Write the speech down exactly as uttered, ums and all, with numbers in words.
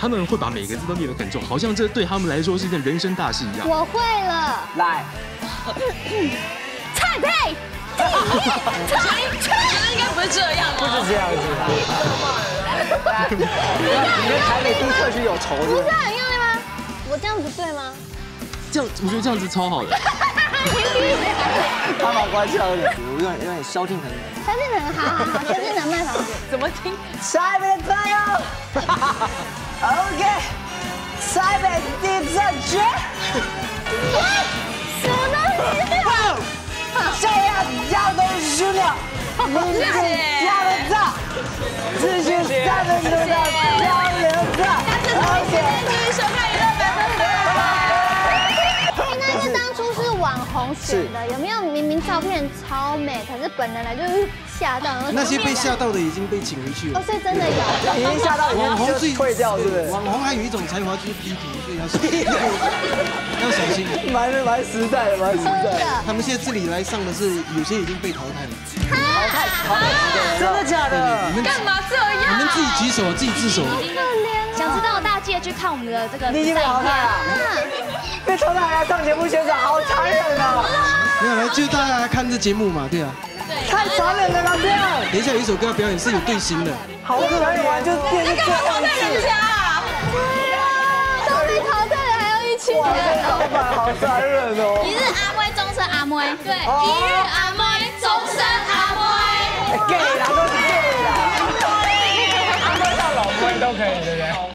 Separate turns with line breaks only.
他们会把每个字都念得很重，好像这对他们来说是一件人生大事一样。
我会了，
来，
蔡佩，第一，蔡
应该不是这样
不是这样子的。你跟台北地特区有仇
不是
的？
很用力吗？我这样子对吗？
这样，我觉得这样子超好的。
他把关笑有点，有点有点萧敬腾。
萧敬腾，好好好，萧敬腾卖房子。
怎么听？
台北的朋友 ，OK， 台北地特区。
什么东西？
这样要都是输了，你是加了大，资讯三分钟的交流大。OK。
继续收看娱乐百分百。
应该是当初是网红选的，有没有明明照片超美，可是本人来就是吓到，然后
那些被吓到的已经被请回去了
哦，。所以真的有。
已经吓到，
网红
最退掉，是不是？
网红还有一种才华就是 P 图，所以要小心，要小心。
蛮蛮实在的，蛮实在的。
他们现在这里来上的是有些已经被淘汰了。
淘汰，淘汰，真的假的？
你们
干嘛这样？
你们自己举手，自己自首。
想知道大家记得去看我们的这个
你已经被淘汰了，被淘汰还要上节目宣传，好残忍啊！
没有来，就大家来看这节目嘛，对啊。
太残忍了吧这样！
等一下有一首歌要表演是有队形的。
好可怜，就变成最后一次。
都被淘汰了，还要一起。
哇，这老板好残忍哦！
一日阿妹，终身阿妹，对，一日阿妹，终身阿妹。
gay 啦，都是 gay 啦。
阿妹到老妹都可以，对不对？